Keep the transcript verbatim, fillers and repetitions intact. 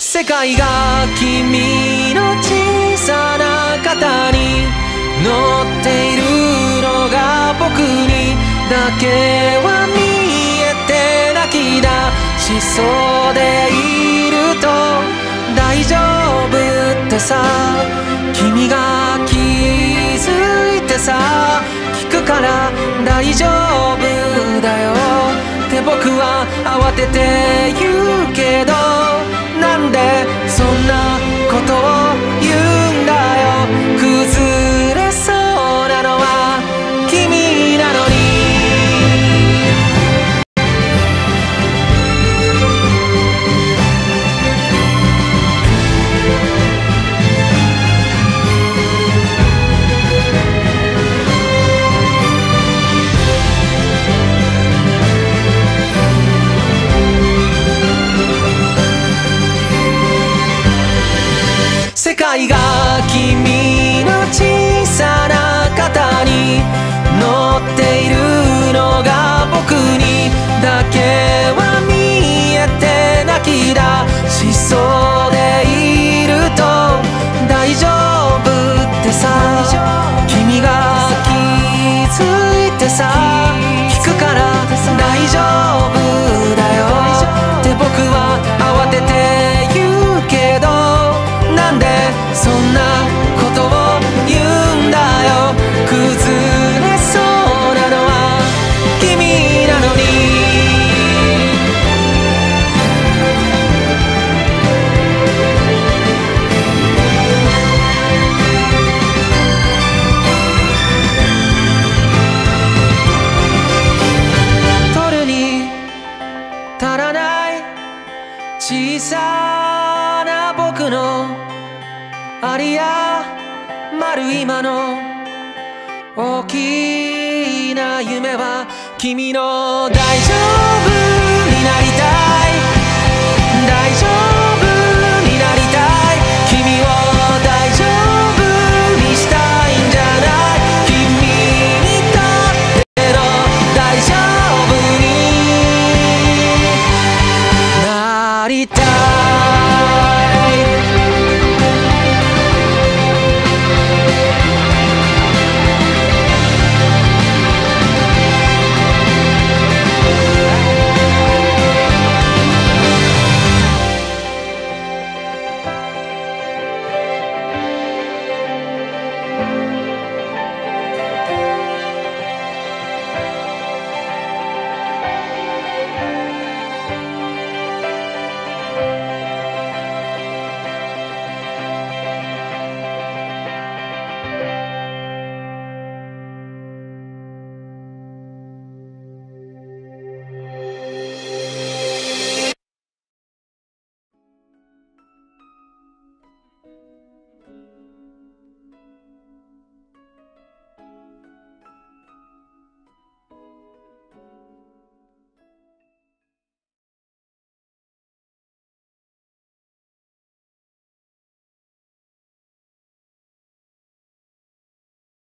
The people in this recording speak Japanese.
世界が君の小さな肩に乗っているのが僕にだけは見えて泣き出しそうでいると大丈夫ってさ君が気づいてさ聞くから大丈夫だよって僕は慌てて言うけどなんでそんなことを言うんだよ崩れそうなのは君なのに世界が君の小さな肩に乗っているのが僕にだけは見えて泣き出しそうでいると大丈夫ってさ君が気づいてさ聞くから大丈夫だよって僕は慌てて言うけどなんでそんなことを言うんだよ崩れそうなのは君なのに取るに足らない小さな僕のありやまる今の大きな夢は君の大丈夫になりたい大丈夫になりたい君を大丈夫にしたいんじゃない君にとっての大丈夫になりたい